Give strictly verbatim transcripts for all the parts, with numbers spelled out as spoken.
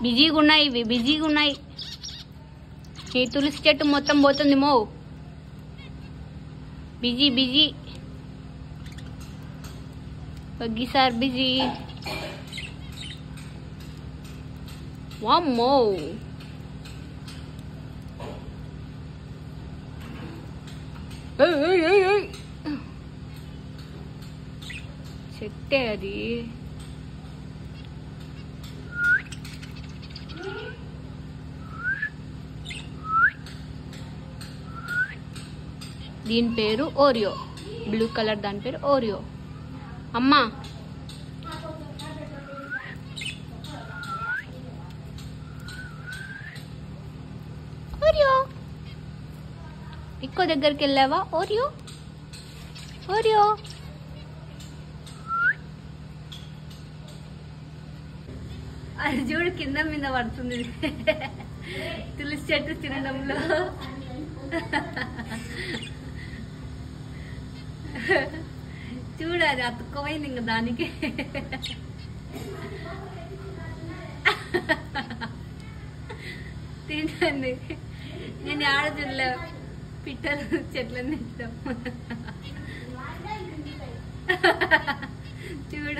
బిజీగా ఉన్నాయి, ఇవి బిజీగా ఉన్నాయి. ఈ తులసి చెట్టు మొత్తం పోతుంది మో. బిజీ బిజీ బగ్గి సార్ బిజీ. వామ్మో చెట్టే అది. దీని పేరు ఓరియో, బ్లూ కలర్ దాని పేరు ఓరియో. అమ్మా ఓరియో ఇంకో దగ్గరికి వెళ్ళావా? ఓరియో ఓరియో అది చూడు కింద మీద పడుతుంది తులసి చెట్టు తినడంలో. చూడు అది అతుక్కోపోయింది ఇంకా దానికి. తింటుంది. నేను ఆడ చూడలే పిట్టలు చెట్లని తింటాం. చూడు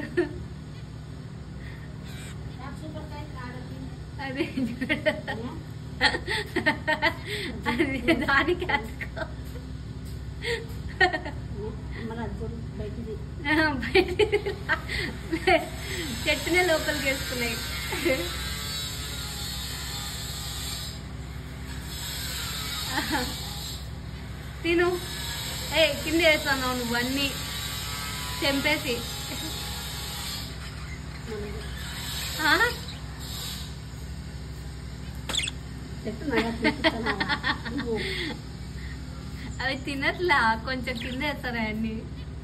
అది అది దానికి చెట్టునే లోపలికి వేసుకున్నాయి. తిను. ఏ కింద వేస్తున్నావు నువ్వు అన్నీ తెంపేసి. అవి తినట్లా, కొంచెం కింద వేస్తారా అన్ని.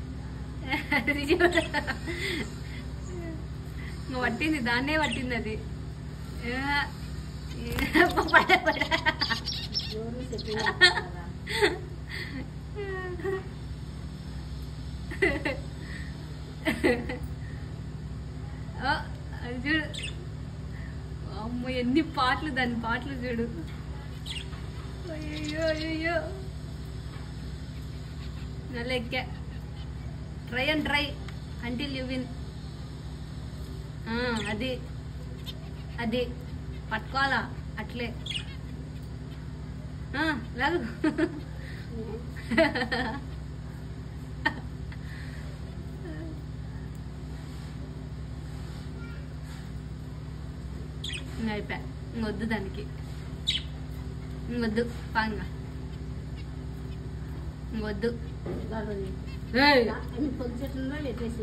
పట్టింది, దాన్నే పట్టింది అది. అది చూడు అమ్మ ఎన్ని పాటలు, దాని పాటలు చూడు. అయ్యో అయ్యో నల్ల ఎక్కా. Try and try until you win. అది అది పట్టుకోవాలా అట్లే. లాగు. అయిపోయా, ఇంకొద్దు దానికి, ఇంకొద్దు పాంగా, ఇంకొద్దు.